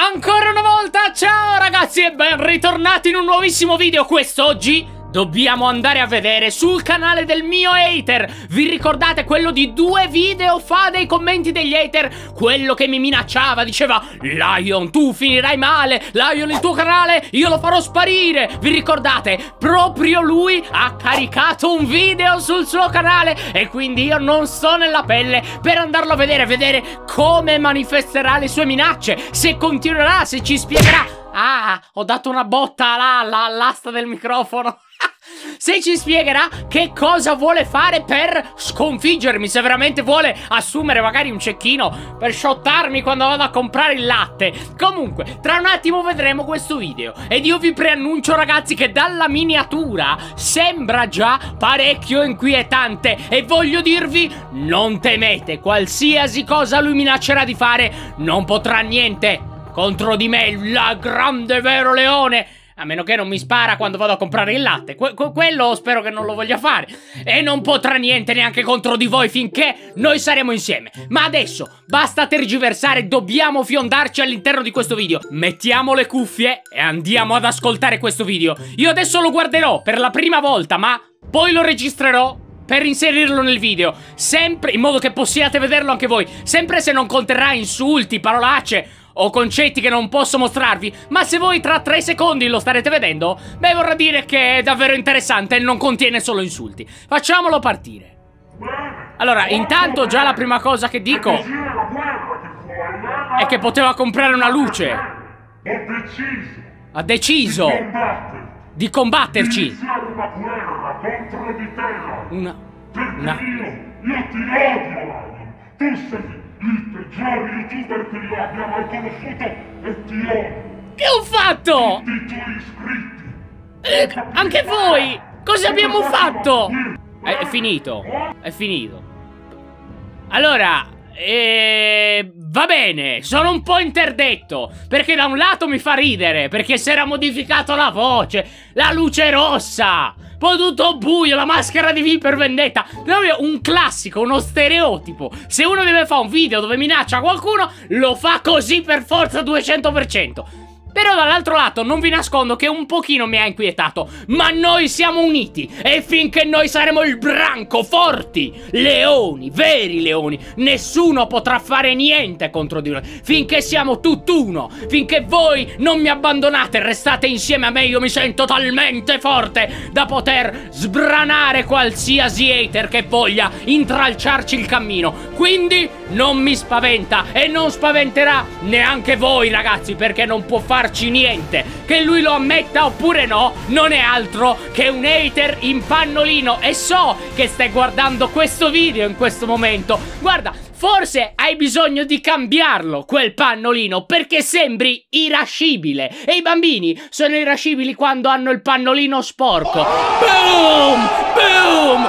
Ancora una volta, ciao ragazzi e ben ritornati in un nuovissimo video. Quest'oggi dobbiamo andare a vedere sul canale del mio hater. Vi ricordate quello di 2 video fa dei commenti degli hater? Quello che mi minacciava, diceva: Lion, tu finirai male, Lion, il tuo canale io lo farò sparire. Vi ricordate? Proprio lui ha caricato un video sul suo canale e quindi io non sto nella pelle per andarlo a vedere come manifesterà le sue minacce, se continuerà, se ci spiegherà. Ah, ho dato una botta all'asta del microfono. Se ci spiegherà che cosa vuole fare per sconfiggermi, se veramente vuole assumere magari un cecchino per shottarmi quando vado a comprare il latte. Comunque, tra un attimo vedremo questo video ed io vi preannuncio ragazzi che dalla miniatura sembra già parecchio inquietante e voglio dirvi, non temete, qualsiasi cosa lui minaccerà di fare non potrà niente contro di me, il grande vero leone. A meno che non mi spara quando vado a comprare il latte. Quello spero che non lo voglia fare. E non potrà niente neanche contro di voi finché noi saremo insieme. Ma adesso basta tergiversare, dobbiamo fiondarci all'interno di questo video. Mettiamo le cuffie e andiamo ad ascoltare questo video. Io adesso lo guarderò per la prima volta, ma poi lo registrerò per inserirlo nel video, sempre in modo che possiate vederlo anche voi. Sempre se non conterrà insulti, parolacce o concetti che non posso mostrarvi, ma se voi tra 3 secondi lo starete vedendo, beh, vorrà dire che è davvero interessante e non contiene solo insulti. Facciamolo partire. Allora, intanto già la prima cosa che dico è che poteva comprare una luce. Ha deciso di combatterci. Io ti odio, tu sei il peggior youtuber che io abbia mai conosciuto e ti odio. Che ho fatto? Tutti i tuoi iscritti. Anche voi. Cosa abbiamo fatto? È finito. È finito. Allora, va bene, sono un po' interdetto, perché da un lato mi fa ridere, perché si era modificato la voce, la luce rossa, poi tutto buio, la maschera di V per vendetta. Proprio un classico, uno stereotipo. Se uno deve fare un video dove minaccia qualcuno, lo fa così per forza 200%. Però dall'altro lato non vi nascondo che un pochino mi ha inquietato. Ma noi siamo uniti e finché noi saremo il branco, forti, leoni, veri leoni, nessuno potrà fare niente contro di noi. Finché siamo tutt'uno, finché voi non mi abbandonate e restate insieme a me, io mi sento talmente forte da poter sbranare qualsiasi hater che voglia intralciarci il cammino. Quindi non mi spaventa e non spaventerà neanche voi ragazzi, perché non può farci niente. Che lui lo ammetta oppure no, non è altro che un hater in pannolino. E so che stai guardando questo video in questo momento. Guarda, forse hai bisogno di cambiarlo quel pannolino, perché sembri irascibile. E i bambini sono irascibili quando hanno il pannolino sporco. Boom! Boom!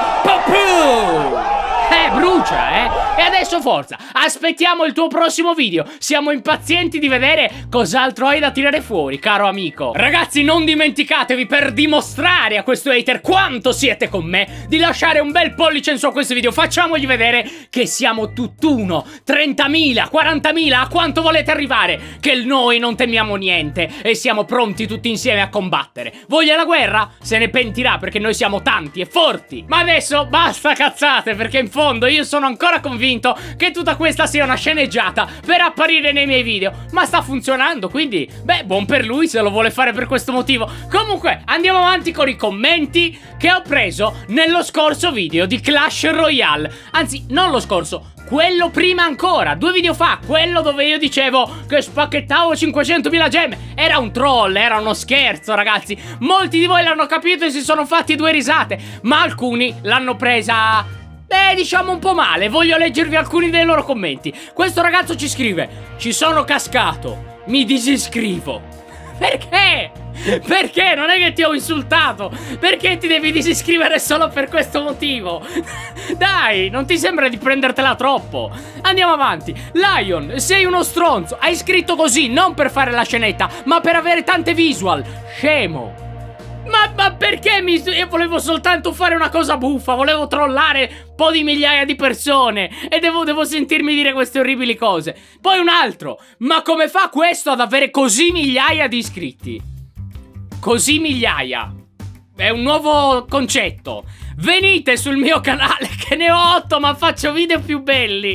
Pa-poo! Brucia, E adesso forza, aspettiamo il tuo prossimo video. Siamo impazienti di vedere cos'altro hai da tirare fuori, caro amico. Ragazzi, non dimenticatevi, per dimostrare a questo hater quanto siete con me, di lasciare un bel pollice in su a questo video. Facciamogli vedere che siamo tutt'uno. 30.000, 40.000, a quanto volete arrivare, che noi non temiamo niente e siamo pronti tutti insieme a combattere. Voglia la guerra? Se ne pentirà, perché noi siamo tanti e forti. Ma adesso basta cazzate, perché in fondo io sono ancora convinto che tutta questa sia una sceneggiata per apparire nei miei video. Ma sta funzionando, quindi beh, buon per lui se lo vuole fare per questo motivo. Comunque andiamo avanti con i commenti che ho preso nello scorso video di Clash Royale. Anzi, non lo scorso, quello prima ancora, 2 video fa, quello dove io dicevo che spacchettavo 500.000 gemme. Era un troll, era uno scherzo ragazzi. Molti di voi l'hanno capito e si sono fatti 2 risate, ma alcuni l'hanno presa, beh, diciamo un po' male. Voglio leggervi alcuni dei loro commenti. Questo ragazzo ci scrive: ci sono cascato, mi disiscrivo. Perché? Perché? Non è che ti ho insultato. Perché ti devi disiscrivere solo per questo motivo? Dai, non ti sembra di prendertela troppo? Andiamo avanti. Lion, sei uno stronzo. Hai scritto così non per fare la scenetta, ma per avere tante visual. Scemo. Ma perché io volevo soltanto fare una cosa buffa, volevo trollare un po' di migliaia di persone e devo sentirmi dire queste orribili cose. Poi un altro, ma come fa questo ad avere così migliaia di iscritti? Così migliaia. È un nuovo concetto. Venite sul mio canale che ne ho 8 ma faccio video più belli.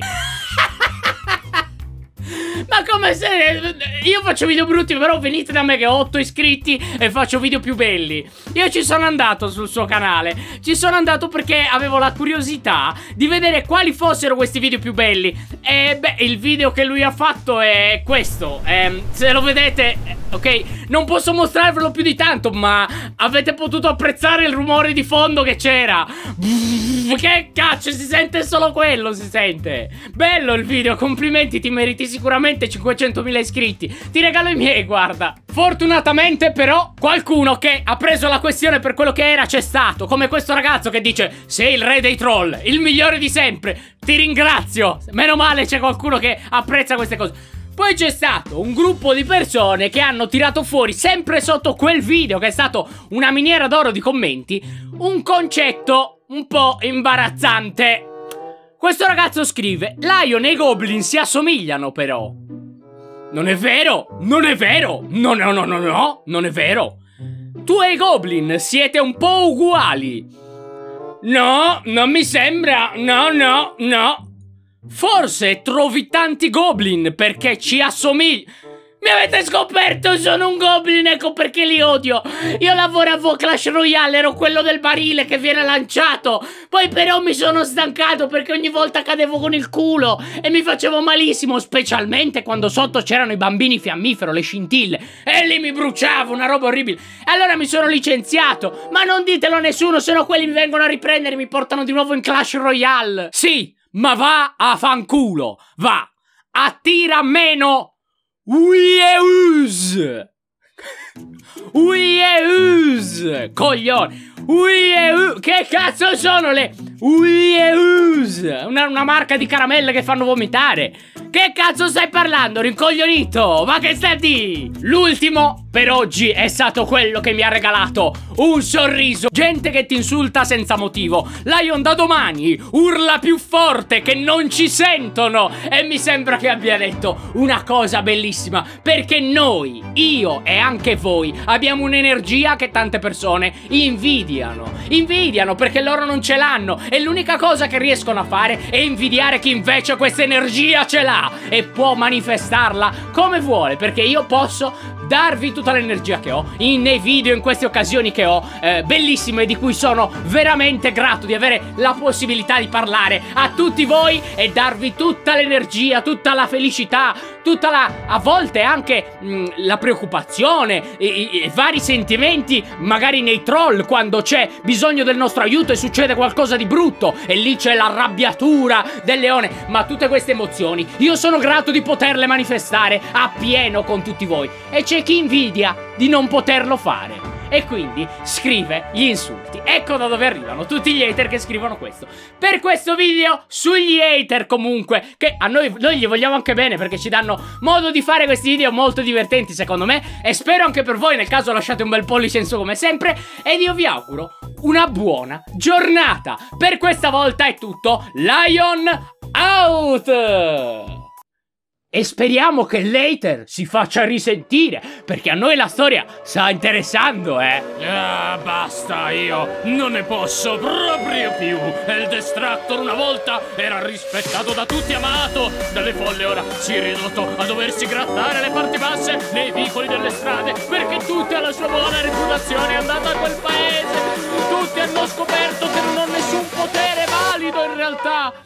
Ma come se... Io faccio video brutti, però venite da me che ho 8 iscritti e faccio video più belli. Io ci sono andato sul suo canale. Ci sono andato perché avevo la curiosità di vedere quali fossero questi video più belli. E beh, il video che lui ha fatto è questo. Se lo vedete, ok, non posso mostrarvelo più di tanto, ma avete potuto apprezzare il rumore di fondo che c'era. Che cacchio, si sente solo quello, si sente. Bello il video, complimenti, ti meriti sicuramente 500.000 iscritti. Ti regalo i miei, guarda. Fortunatamente però qualcuno che ha preso la questione per quello che era c'è stato. Come questo ragazzo che dice: sei il re dei troll, il migliore di sempre. Ti ringrazio. Meno male c'è qualcuno che apprezza queste cose. Poi c'è stato un gruppo di persone che hanno tirato fuori, sempre sotto quel video che è stato una miniera d'oro di commenti, un concetto un po' imbarazzante. Questo ragazzo scrive: Lion e i Goblin si assomigliano però. Non è vero, non è vero, no, non è vero. Tu e i Goblin siete un po' uguali. No, non mi sembra, no. Forse trovi tanti Goblin perché ci assomigli. Mi avete scoperto, sono un Goblin, ecco perché li odio. Io lavoravo a Clash Royale, ero quello del barile che viene lanciato. Poi però mi sono stancato perché ogni volta cadevo con il culo e mi facevo malissimo, specialmente quando sotto c'erano i bambini fiammifero, le scintille, e lì mi bruciavo, una roba orribile. E allora mi sono licenziato. Ma non ditelo a nessuno, se no quelli mi vengono a riprendere e mi portano di nuovo in Clash Royale. Sì, ma va a fanculo, va, attira meno. Uieus! Uieus! Coglione! Uieus! Che cazzo sono le Uieus? Una marca di caramelle che fanno vomitare. Che cazzo stai parlando, rincoglionito? Ma che stai di? L'ultimo per oggi è stato quello che mi ha regalato un sorriso. Gente che ti insulta senza motivo. Lion da domani urla più forte che non ci sentono. E mi sembra che abbia detto una cosa bellissima, perché noi, io e anche voi, abbiamo un'energia che tante persone invidiano. Invidiano perché loro non ce l'hanno. E l'unica cosa che riescono a fare è invidiare chi invece questa energia ce l'ha e può manifestarla come vuole, perché io posso darvi tutta l'energia che ho nei video, in queste occasioni che ho bellissime, di cui sono veramente grato di avere la possibilità di parlare a tutti voi e darvi tutta l'energia, tutta la felicità, tutta a volte anche la preoccupazione, i vari sentimenti, magari nei troll quando c'è bisogno del nostro aiuto e succede qualcosa di brutto e lì c'è l'arrabbiatura del leone. Ma tutte queste emozioni io sono grato di poterle manifestare appieno con tutti voi, e c'è chi invidia di non poterlo fare e quindi scrive gli insulti. Ecco da dove arrivano tutti gli hater che scrivono questo. Per questo video sugli hater, comunque, che a noi gli vogliamo anche bene, perché ci danno modo di fare questi video molto divertenti secondo me, e spero anche per voi. Nel caso lasciate un bel pollice in su come sempre, ed io vi auguro una buona giornata. Per questa volta è tutto. Lion out! E speriamo che l'hater si faccia risentire, perché a noi la storia sta interessando, basta, io non ne posso proprio più. Il Destructor una volta era rispettato da tutti, amato dalle folle, ora si è ridotto a doversi grattare le parti basse nei vicoli delle strade, perché tutta la sua buona reputazione è andata a quel paese. Tutti hanno scoperto che non ho nessun potere valido in realtà.